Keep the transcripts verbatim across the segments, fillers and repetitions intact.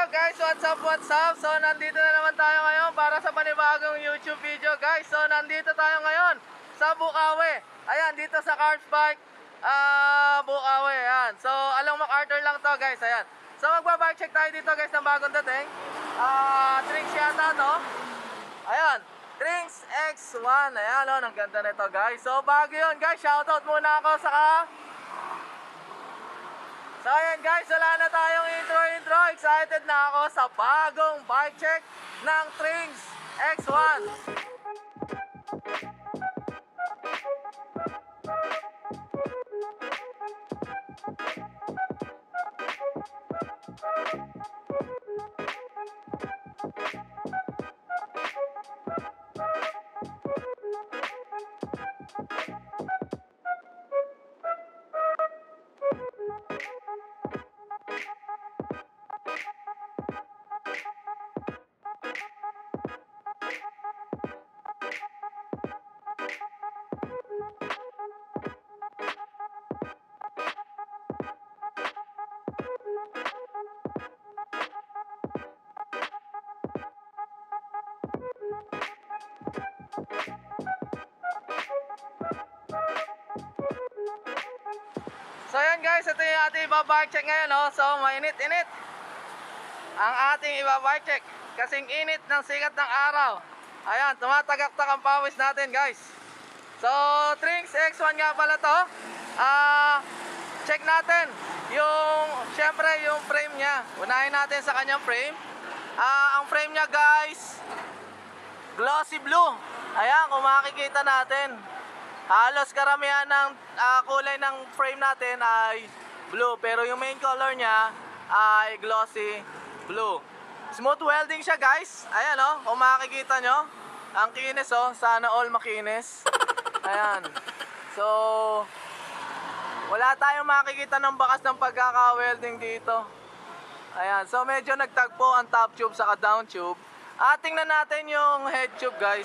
guys, what's up, what's up? So nandito na naman tayo ngayon para sa panibagong YouTube video guys. So nandito tayo ngayon sa Bukawi. Ayan, dito sa Carlsbad uh, Bukawi, ayan. So along MacArthur lang to guys, ayan. So magbabike check tayo dito guys ng bagong dating uh, Trinx yata to. Ayan, Trinx X one. Ayan o, oh, ang ganda nito guys. So bago yun guys, shoutout muna ako sa ka So ayan guys, wala na tayong intro-intro. Excited na ako sa bagong bike check ng Trinx X one. So ayan guys, ito yung ating ibabike check ngayon, oh. So mainit-init ang ating ibabike check. Kasing init ng sikat ng araw. Ayan, tumatagaktak ang pawis natin guys. So Trinx X one nga pala to. uh, Check natin yung, syempre yung frame nya. Unahin natin sa kanyang frame. uh, Ang frame nya guys, glossy blue. Ayan, kung makikita natin, halos karamihan ng uh, kulay ng frame natin ay blue. Pero yung main color niya ay glossy blue. Smooth welding siya guys. Ayan o, oh, kung makikita nyo, ang kinis o, oh, sana all makinis. Ayan. So wala tayong makikita ng bakas ng pagkaka-welding dito. Ayan, so medyo nagtagpo ang top tube saka down tube. At tingnan natin yung head tube guys.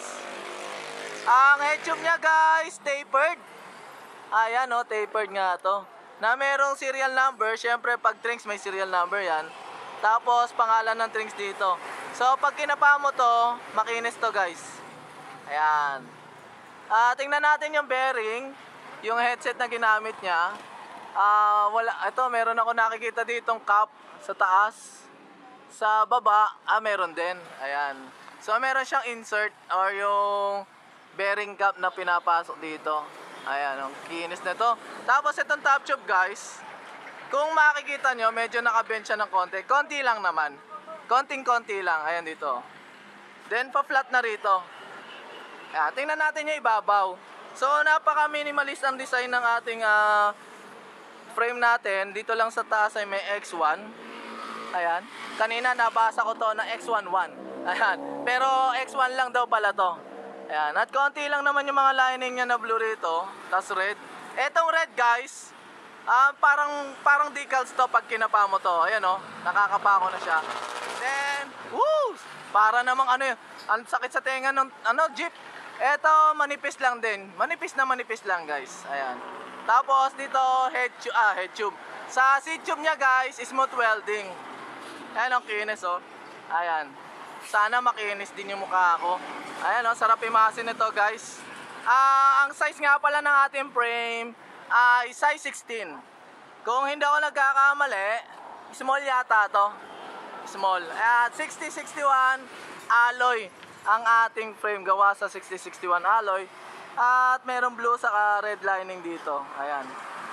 Ang head tube niya guys, tapered. Ayan o, oh, tapered nga to. Na merong serial number. Syempre pag Trinx may serial number yan. Tapos pangalan ng Trinx dito. So pag kinapa mo to, makinis to guys. Ayan. uh, Tingnan natin yung bearing, yung headset na ginamit niya. uh, wala, ito meron ako nakikita ditong cap sa taas. Sa baba, ah meron din. Ayan. So meron siyang insert or yung bearing cap na pinapasok dito. Ayan, ang kinis na to. Tapos itong top tube guys, kung makikita nyo, medyo nakabend siya ng konti. Konti lang naman. Konting-konti lang. Ayan dito. Then pa-flat na rito. Ayan, tingnan natin yung ibabaw. So napaka-minimalist ang design ng ating uh, frame natin. Dito lang sa taas ay may X one. Ayan. Kanina nabasa ko to na X one one. Ayan. Pero X one lang daw pala to. Ayan, at konti lang naman yung mga lining niya na blue rito, tas red. Etong red guys, uh, parang parang decals to pag kinapa mo to. Ayan o, oh, nakakapa ko na siya. Then, woo! Para namang ano yun, ang sakit sa tenga ng ano, jeep. Eto, manipis lang din. Manipis na manipis lang guys. Ayan. Tapos dito, head tube, ah, head tube. Sa seat tube niya guys, smooth welding. Ayan ang kinis oh. Ayan. Sana makinis din yung mukha ko. Ayan o, oh, sarap imasin ito guys. uh, Ang size nga pala ng ating frame ay uh, size sixteen. Kung hindi ako nagkakamali, small yata to. Small. At sixty sixty-one alloy ang ating frame, gawa sa sixty sixty-one alloy. At merong blue saka red lining dito. Ayan.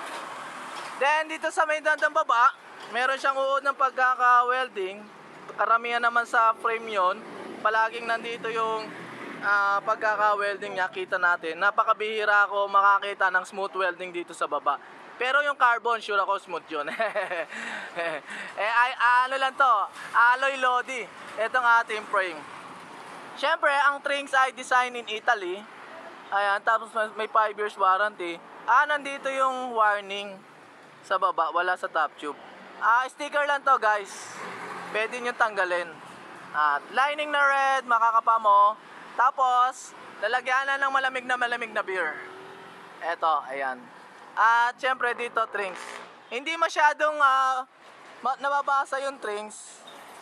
Then dito sa may dandang baba, meron siyang uod ng pagkaka-welding. Karamihan naman sa frame yon, palaging nandito yung uh, pagkaka-welding niya. Kita natin, napakabihira ako makakita ng smooth welding dito sa baba. Pero yung carbon, sure ako smooth yun. eh, ay, ano lang to, alloy lodi itong ating frame. Syempre ang Trinx ay design in Italy. Ayan, tapos may five years warranty. Ah, nandito yung warning sa baba, wala sa top tube. Ah, sticker lang to guys, pwede nyo tanggalin. At lining na red, makakapa mo. Tapos lalagyan na ng malamig na malamig na beer. Eto, ayan. At syempre dito Trinx, hindi masyadong uh, nababasa yung Trinx.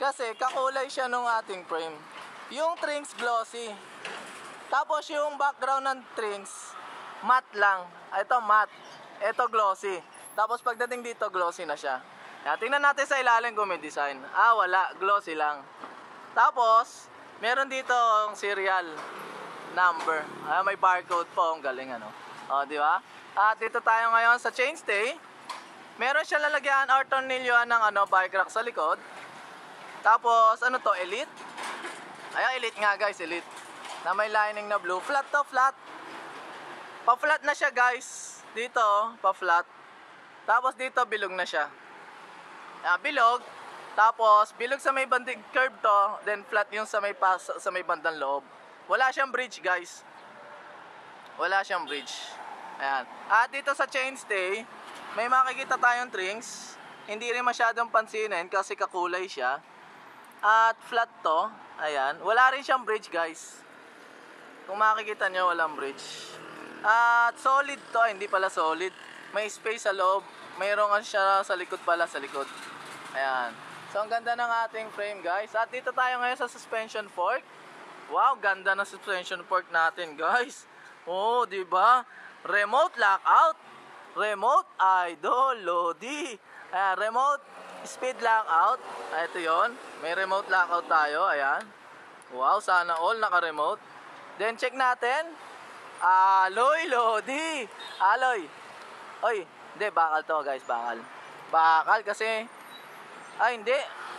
Kasi kakulay siya nung ating frame. Yung trims glossy. Tapos yung background ng trims, matte lang. Ito matte. Ito glossy. Tapos pagdating dito, glossy na siya. Yan, tingnan natin sa ilalim kung may design. Ah, wala. Glossy lang. Tapos, meron dito ang serial number. Ah, may barcode po. Ang galing, ano. O, di ba? At dito tayo ngayon sa chainstay. Meron siya lalagyan or tornilyoan ng ano, bike rack sa likod. Tapos, ano to? Elite? Ayan, Elite nga, guys. Elite. Na may lining na blue. Flat to, flat. Pa-flat na siya, guys. Dito, pa-flat. Tapos dito, bilog na siya. Ah, bilog. Tapos, bilog sa may banding curve to. Then, flat yung sa may, pas, sa may bandang loob. Wala siyang bridge, guys. Wala siyang bridge. Ayan. At dito sa chainstay, may makikita tayong trings. Hindi rin masyadong pansinin kasi kakulay siya. At flat to. Ayan. Wala rin siyang bridge, guys. Kung makikita nyo, walang bridge. At solid to. Hindi pala solid. May space sa loob. Mayroon siya sa likod pala, sa likod. Ayan. So, ang ganda ng ating frame, guys. At dito tayo ngayon sa suspension fork. Wow, ganda ng suspension fork natin, guys. Oh, di ba? Remote lockout. Remote idol, Lodi. Ayan, remote speed lockout. Ay, ito yon. May remote lockout tayo. Ayan. Wow, sana all naka-remote. Then, check natin. Alloy, Lodi. Alloy. Oy, hindi, bakal to, guys, bakal. Bakal kasi, ay, hindi.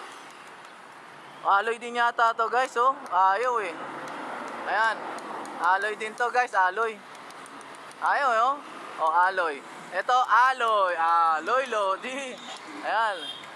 Alloy din yata to, guys, oh. Ayaw, eh. Ayan. Alloy din to, guys, alloy. Ayaw, eh, oh. Oh, alloy. Ito, alloy. Alloy, Lodi. Ayan.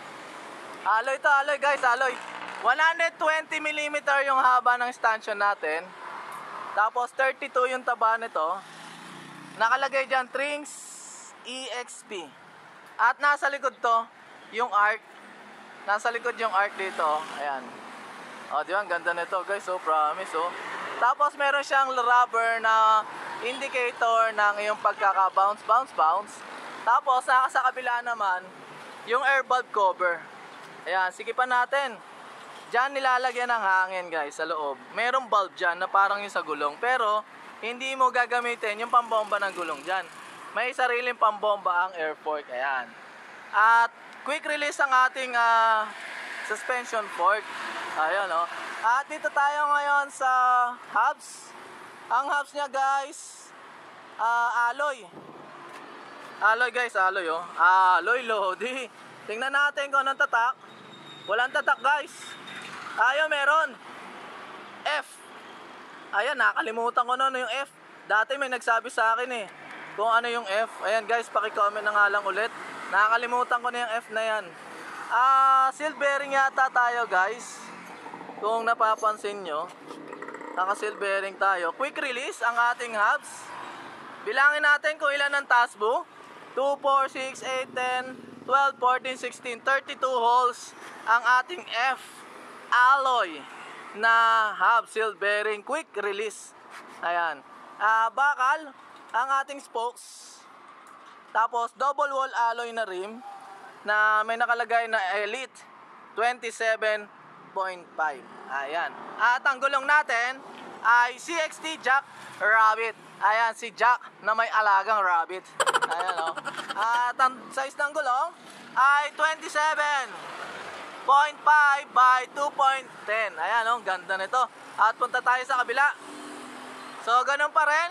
Alloy to, alloy, guys, alloy. one hundred twenty millimeter yung haba ng stanchion natin. Tapos, thirty-two yung taba nito. Nakalagay dyan, Trings E X P. At nasa likod to, yung arc. Nasa likod yung arc dito. Ayan. O, di ba? Ang ganda nito, guys. So, promise, oh. Tapos, meron siyang rubber na indicator ng iyong pagkaka-bounce, bounce, bounce. Tapos, naka sa kabila naman, yung air bulb cover. Ayan. Sikipan natin. Diyan nilalagyan ng hangin, guys, sa loob. Merong bulb dyan na parang yung sa gulong. Pero, hindi mo gagamitin yung pambomba ng gulong dyan. May sariling pambomba ang air fork. Ayan. At quick release ang ating uh, suspension fork. Ayan, oh. At dito tayo ngayon sa hubs. Ang hubs niya, guys, uh, alloy. Alloy, guys, alloy, oh. Alloy, Lodi. Tingnan natin kung anong tatak. Walang tatak, guys. Ayaw, meron. F. Ayan, nakalimutan ko na yung F. Dati may nagsabi sa akin eh kung ano yung F. Ayan, guys, paki-comment na nga lang ulit. Nakalimutan ko na yung F na yan. Ah, seal bearing yata tayo, guys. Kung napapansin nyo, naka-seal bearing tayo. Quick release ang ating hubs. Bilangin natin kung ilan ang tasbo. two, four, six, eight, ten, twelve, fourteen, sixteen, thirty-two holes ang ating F alloy na hub seal bearing quick release. Ayan. Ah, bakal ang ating spokes. Tapos double wall alloy na rim na may nakalagay na Elite twenty-seven point five. Ayan. At ang gulong natin ay C X T Jack Rabbit. Ayan, si Jack na may alagang rabbit. Ayan, oh. At ang size ng gulong ay twenty-seven point five by two point ten. Ayan, oh, ganda nito. At punta tayo sa kabila. So, ganun pa rin.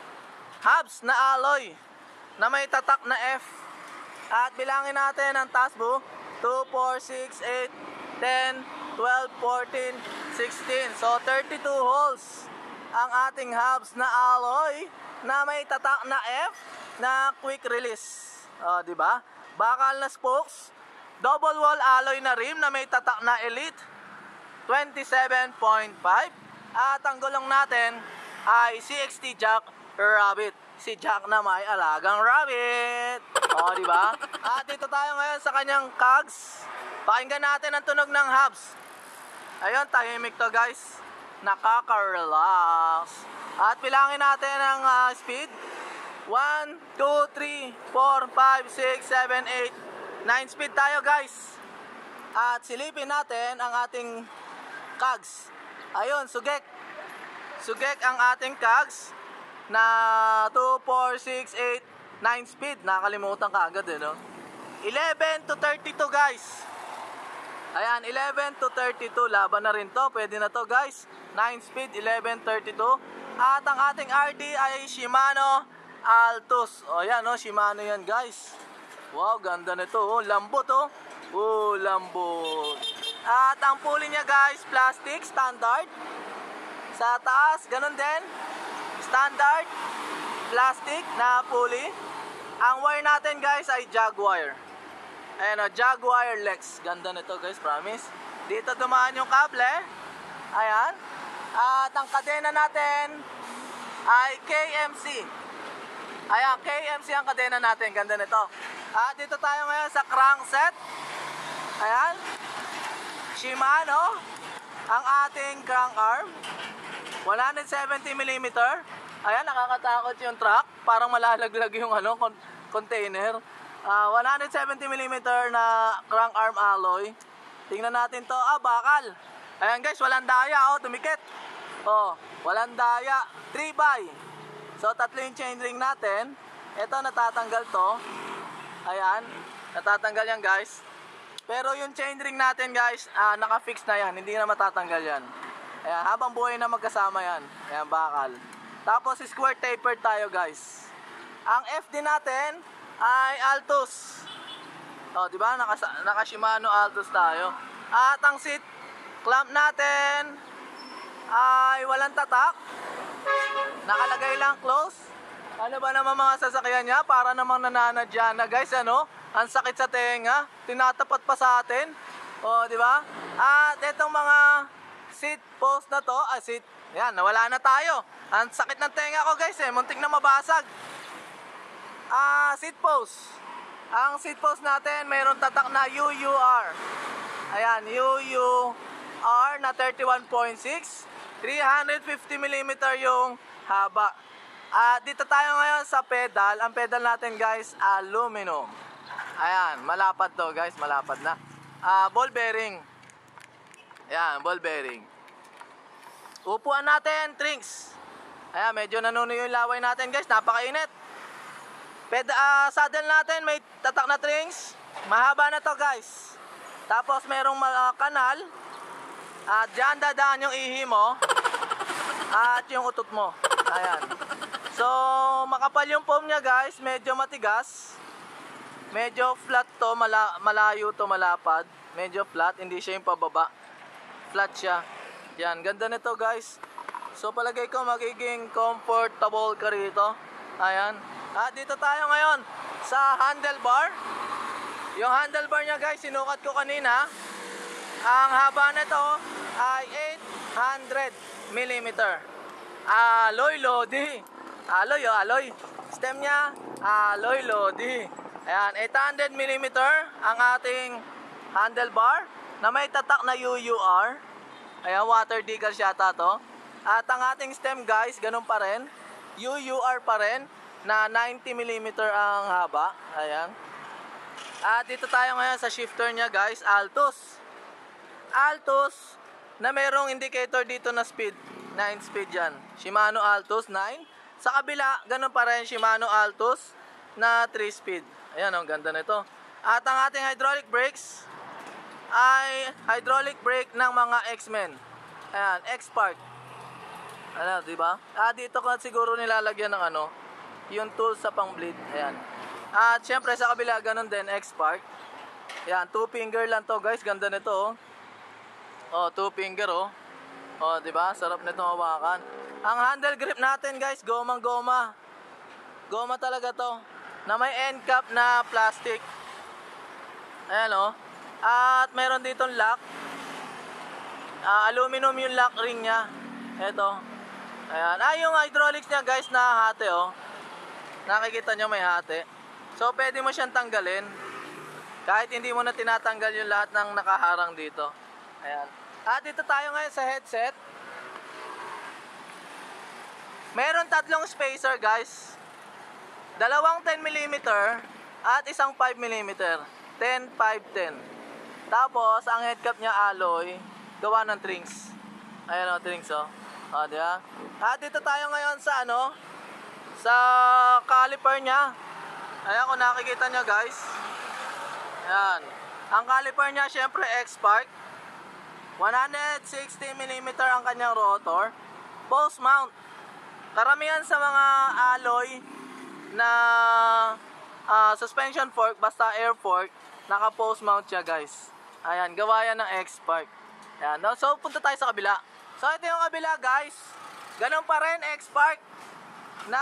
Hubs na alloy na may tatak na F. At bilangin natin ang tasbo. two, four, six, eight, ten, twelve, fourteen, sixteen. So, thirty-two holes ang ating hubs na alloy na may tatak na F na quick release. O, di ba? Bakal na spokes. Double wall alloy na rim na may tatak na Elite twenty-seven point five. At ang gulong natin ay C X T Jack Rabbit. Si Jack na may alagang rabbit. O, di ba? At dito tayo ngayon sa kanyang cogs. Pakinggan natin ang tunog ng hubs. Ayun, tahimik to, guys. Nakaka-relax. At bilangin natin ang uh, speed. one, two, three, four, five, six, seven, eight, nine speed tayo, guys. At silipin natin ang ating cogs. Ayun, sugek. Sugek ang ating cogs na two, four, six, eight, nine speed. Nakalimutan ka agad eh, no? eleven to thirty-two guys. Ayan, eleven to thirty-two. Laban na rin to. Pwede na to guys. nine speed, eleven, thirty-two. At ang ating R D ay Shimano Altus. O yan, no? Shimano yan guys. Wow, ganda nito. Oh, lambot oh. Oh, lambot. At ang pulley niya guys, plastic, standard. Sa taas, ganun din. Standard, plastic na pulley. Ang wire natin guys ay Jaguar. Ayan o, Jaguar Lex. Ganda nito guys, promise. Dito dumaan yung kable. Ayan. At ang kadena natin ay K M C. Ayan, K M C ang kadena natin. Ganda nito. At dito tayo ngayon sa crankset. Ayan. Shimano. Ang ating crank arm. one seventy millimeter. Ayan, nakakatakot yung truck. Parang malalaglag yung ano, con container. Uh, one seventy millimeter na crank arm alloy. Tingnan natin to. Ah, bakal. Ayan guys, walang daya. Oh, tumikit. Oh, walang daya. three by. So, tatlo yung chainring natin. Ito, natatanggal to. Ayan. Natatanggal yan guys. Pero yung chainring natin guys, uh, naka-fix na yan. Hindi na matatanggal yan. Ayan, habang buhay na magkasama yan. Ayan, bakal. Tapos, square taper tayo guys. Ang F D natin ay Altus. O, di ba? Naka, naka Shimano Altus tayo. At ang seat clamp natin ay walang tatak. Nakalagay lang close. Ano ba naman mga sasakyan niya? Para namang nananadya na guys, ano? Ang sakit sa tenga. Tinatapat pa sa atin. O, di ba? At itong mga seat post na to, ah, seat, yan, nawala na tayo. Ang sakit ng tenga ko guys eh, muntik na mabasag. Ah, seat post. Ang seat post natin, mayroon tatak na U U R. Ayan, U U R na thirty-one point six. three fifty millimeter yung haba. At dito tayo ngayon sa pedal. Ang pedal natin guys, aluminum. Ayan, malapad to guys, malapad na. Ah, ball bearing. Ayan, ball bearing. Upuan natin, trinks. Ayan, medyo nanuno yung laway natin guys, napakainit. Ped uh, saddle natin, may tatak na trinks. Mahaba na to guys. Tapos merong uh, kanal. At dyan dadaan yung ihi mo. At yung utot mo. Ayan. So, makapal yung foam niya guys, medyo matigas. Medyo flat to, mala malayo to, malapad. Medyo flat, hindi siya yung pababa. Flat siya. Yan, ganda nito guys. So palagay ko magiging comfortable ka rito. Ayan. At dito tayo ngayon sa handlebar. Yung handlebar niya guys, sinukat ko kanina. Ang haba nito ay eight hundred millimeter. Alloy Lodi. Alloy oh, alloy. Stem niya, alloy Lodi. Ayan, eight hundred millimeter ang ating handlebar na may tatak na U U R. Ayan, water decals yata to. At ang ating stem guys, ganun pa rin. U U R pa rin na ninety millimeter ang haba. Ayan. At dito tayo ngayon sa shifter niya guys, Altus. Altus na merong indicator dito na speed. nine speed yan. Shimano Altus nine. Sa kabila, ganun pa rin Shimano Altus na three speed. Ayan, ang ganda nito. At ang ating hydraulic brakes ay hydraulic brake ng mga X-Men. Ayan, X-Park. Ano, di ba? Ah, dito ko siguro nilalagyan ng ano, yung tools sa pang-bleed. Ayan. At syempre sa kabila ganun din, X-Park. Ayan, two finger lang to, guys. Ganda nito, oh. Oh, two finger, oh. Oh, di ba? Sarap nito hawakan. Ang handle grip natin, guys, gomang-goma. Goma talaga to. Na may end cap na plastic. Ayan, oh. At meron ditong lock. Uh, aluminum yung lock ring niya. Ito. Ayan. Ah, yung hydraulics niya guys na hati oh. Nakikita nyo may hati. So pwede mo siyang tanggalin. Kahit hindi mo na tinatanggal yung lahat ng nakaharang dito. Ayan. At dito tayo ngayon sa headset. Meron tatlong spacer guys. Dalawang ten millimeter at isang five millimeter. ten, five, ten. Tapos, ang head cap niya alloy, gawa ng Trinks. Ayan o, Trinks o. O, di ba? At dito tayo ngayon sa ano, sa caliper niya. Ayan, kung nakikita nyo guys. Ayan. Ang caliper niya, syempre, X-Spark. one sixty millimeter ang kanyang rotor. Post mount. Karamihan sa mga alloy na uh, suspension fork, basta air fork, naka post mount siya guys. Ayan, gawa yan ng X-Spark. Ayan, no? So punta tayo sa kabila. So ito yung kabila guys. Ganun pa rin, X-Spark na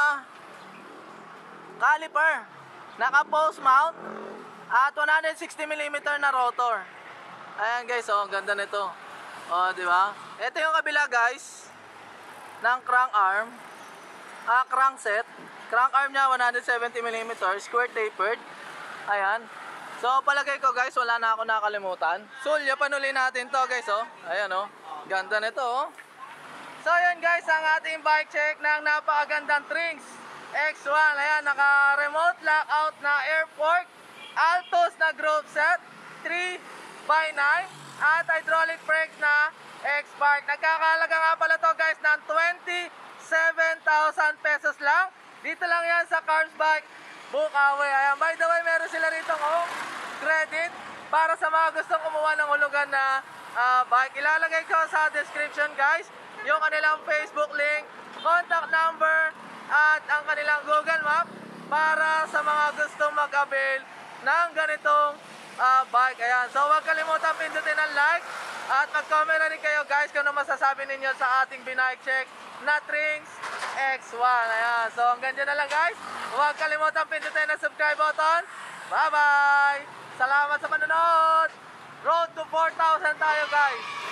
caliper, naka post mount at one sixty millimeter na rotor. Ayan guys, oh, ang ganda nito. Oh, di ba? Ito yung kabila guys ng crank arm. Ah, crankset. Crank arm niya one seventy millimeter, square tapered. Ayan. So palagay ko guys, wala na ako nakalimutan. Sulya panuli natin to guys, oh. Ayan oh. Ganda nito, oh. So yun guys, ang ating bike check ng napakagandang Trinks X one. Ayan, naka remote lockout na air fork, Altos na group set, three by nine at hydraulic brakes na X-Spark. Nagkakahalaga nga pala to guys ng twenty-seven thousand pesos lang. Dito lang yan sa Carbs Bike Bukawi. Ayan, by the way, meron sila rito oh, credit para sa mga gustong kumuha ng hulugan na uh, bike. Ilalagay ko sa description guys yung kanilang Facebook link, contact number at ang kanilang Google Map para sa mga gustong mag-avail ng ganitong uh, bike. Ayan, so huwag kalimutan pindutin ang like at mag-comment na rin kayo guys kung ano masasabi ninyo sa ating binike check na Trinks X one. Ayan, so hanggang dyan na lang guys. Huwag kalimutan pindutin ang subscribe button. Bye bye! Salamat sa panonood! Road to four thousand tayo guys!